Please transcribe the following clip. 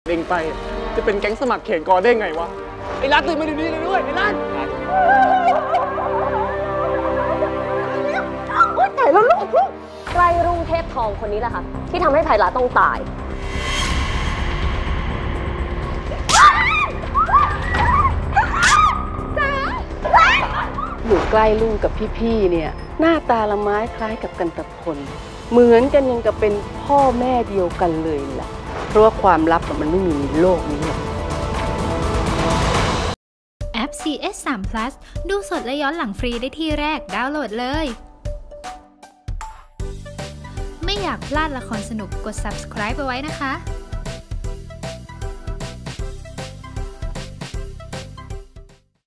เด้งไปจะเป็นแก๊งสมัครเขตกอได้ไงวะไอ้รัฐตื่นมาดูนี่เลยด้วยไอ้รัฐตายแล้วลูกไกลรุ่งเทพทองคนนี้แหละค่ะที่ทำให้ไพลาต้องตายอยู่ใกล้ลุงกับพี่ๆเนี่ยหน้าตาละไม้คล้ายกับกันตะพลเหมือนกันยังกับเป็นพ่อแม่เดียวกันเลยล่ะเพราะว่าความลับมันไม่มีในโลกนี้หรอกแอป CS3 Plus ดูสดและย้อนหลังฟรีได้ที่แรกดาวน์โหลดเลยไม่อยากพลาดละครสนุกกด subscribe ไปไว้นะคะ